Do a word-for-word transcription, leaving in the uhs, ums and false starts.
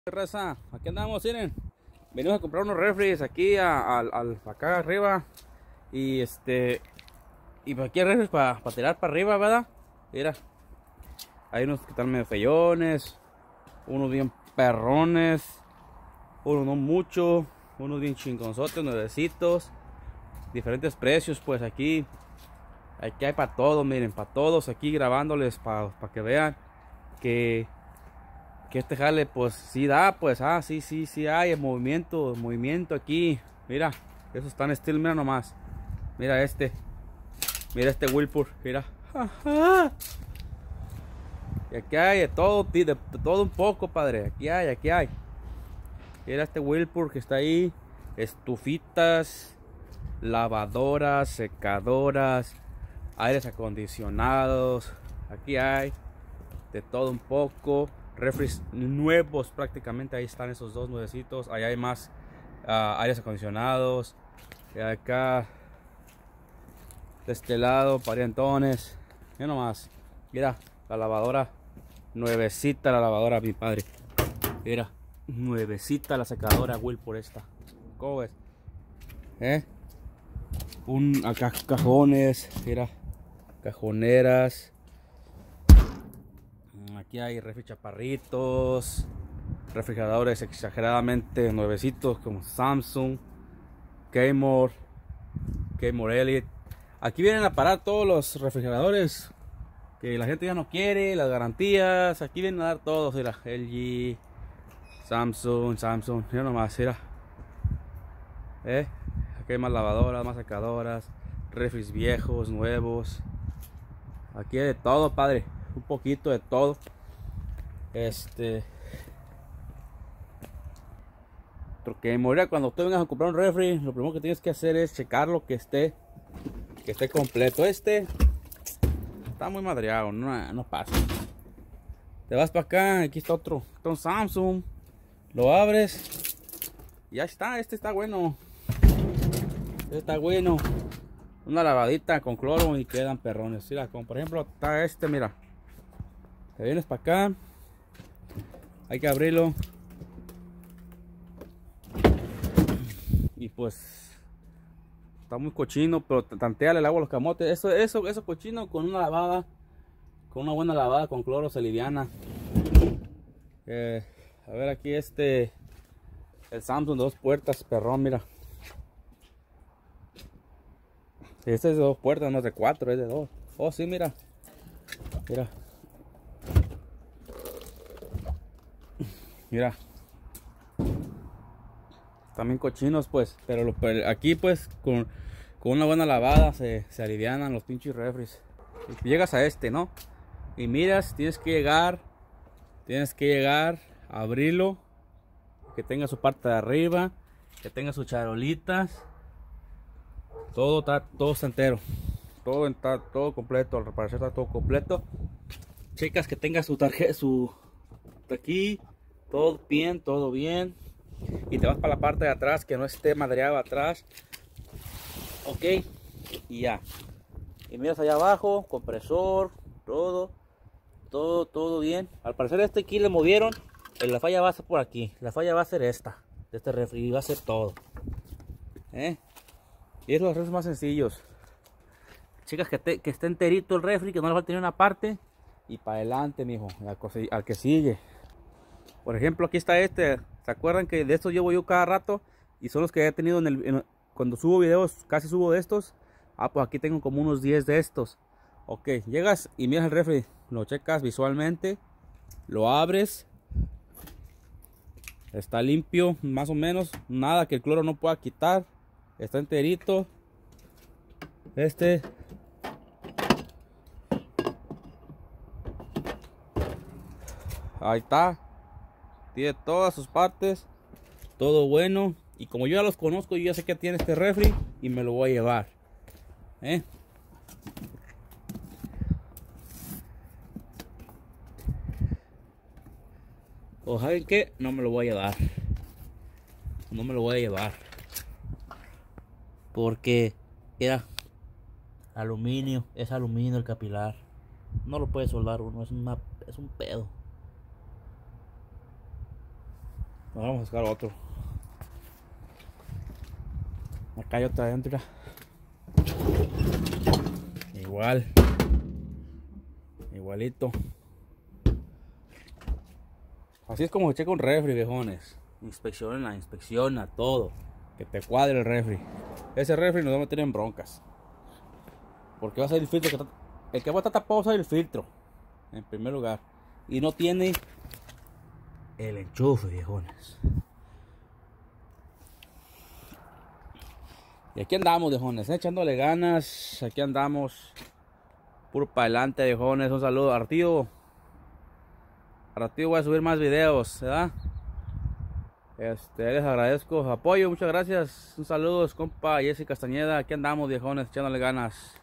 Raza, aquí andamos, miren. Venimos a comprar unos refres aquí a, a- al- acá arriba. Y este y pues aquí hay refres para tirar para arriba, ¿verdad? Mira, hay unos que están medio feyones, unos bien perrones, unos no mucho, unos bien chingonzotes, nuevecitos, diferentes precios. Pues aquí aquí hay para todos, miren, para todos, aquí grabándoles para que vean que que este jale pues sí da. Pues ah sí sí sí hay el movimiento movimiento aquí. Mira, esos están steel, mira nomás. Mira este, mira este Whirlpool, mira. Ajá. Y aquí hay de todo, de, de todo un poco, padre. Aquí hay, aquí hay. Mira este Whirlpool que está ahí. Estufitas, lavadoras, secadoras, aires acondicionados. Aquí hay de todo un poco. Refres nuevos prácticamente. Ahí están esos dos nuevecitos. Allá hay más uh, aires acondicionados. Y acá de este lado parientones. Mira nomás. Mira la lavadora nuevecita, la lavadora, mi padre. Mira, nuevecita la secadora Whirlpool esta. ¿Cómo ves? ¿Eh? Un acá cajones. Mira, cajoneras. Aquí hay refri chaparritos, refrigeradores exageradamente nuevecitos como Samsung, Kenmore, Kenmore Elite. Aquí vienen a parar todos los refrigeradores que la gente ya no quiere, las garantías. Aquí vienen a dar todos, mira, L G, Samsung, Samsung, mira nomás, mira. ¿Eh? Aquí hay más lavadoras, más secadoras, refris viejos, nuevos. Aquí hay de todo, padre, un poquito de todo. Este porque morirá cuando tú vengas a comprar un refri, lo primero que tienes que hacer es checarlo que esté que esté completo. Este está muy madreado, no, no pasa. Te vas para acá, aquí está otro, está un Samsung, lo abres y ya está. Este está bueno, este está bueno. Una lavadita con cloro y quedan perrones. Mira, como por ejemplo está este, mira, te vienes para acá, hay que abrirlo y pues está muy cochino, pero tanteale el agua a los camotes. Eso, eso, eso cochino con una lavada, con una buena lavada con cloro se liviana. Eh, a ver aquí este, el Samsung de dos puertas, perrón, mira. Este es de dos puertas, no es de cuatro, es de dos. Oh sí, mira, mira, mira. También cochinos pues, pero lo, aquí pues con, con una buena lavada se, se alivianan los pinches refres. Y llegas a este, ¿no? Y miras, tienes que llegar, tienes que llegar a abrirlo, que tenga su parte de arriba, que tenga sus charolitas, todo está, todo está entero, todo está todo completo, al parecer está todo completo. Checas que tenga su tarjeta, su aquí, todo bien, todo bien. Y te vas para la parte de atrás, que no esté madreado atrás. Ok, y ya. Y miras allá abajo, compresor, todo, todo, todo bien. Al parecer este aquí le movieron. La falla va a ser por aquí. La falla va a ser esta, de este refri, y va a ser todo. ¿Eh? Y es los refres más sencillos. Chicas, que, te, que esté enterito el refri, que no le va a tener una parte. Y para adelante, mijo, al, al que sigue. Por ejemplo, aquí está este. ¿Se acuerdan que de estos llevo yo cada rato? Y son los que he tenido en el, en, cuando subo videos, casi subo de estos. Ah, pues aquí tengo como unos diez de estos. Ok, llegas y miras el refri, lo checas visualmente, lo abres. Está limpio, más o menos, nada que el cloro no pueda quitar. Está enterito. Este. Ahí está. Tiene todas sus partes, todo bueno. Y como yo ya los conozco, yo ya sé que tiene este refri y me lo voy a llevar. ¿Eh? O saben que no me lo voy a llevar. No me lo voy a llevar. Porque era aluminio, es aluminio el capilar. No lo puede soldar uno, es una, es un pedo. Nos vamos a buscar otro. Acá hay otra adentro. Igual. Igualito. Así es como se checa un refri, viejones. Inspecciona, inspecciona todo. Que te cuadre el refri. Ese refri nos va a meter en broncas. Porque va a ser el filtro que está, el que va a estar tapado va a ser el filtro. En primer lugar. Y no tiene el enchufe, viejones. Y aquí andamos, viejones, ¿eh? Echándole ganas. Aquí andamos. Puro para adelante, viejones. Un saludo. Artío. Artío, voy a subir más videos, ¿verdad? Este, les agradezco su apoyo. Muchas gracias. Un saludo, compa Jesse Castañeda. Aquí andamos, viejones, echándole ganas.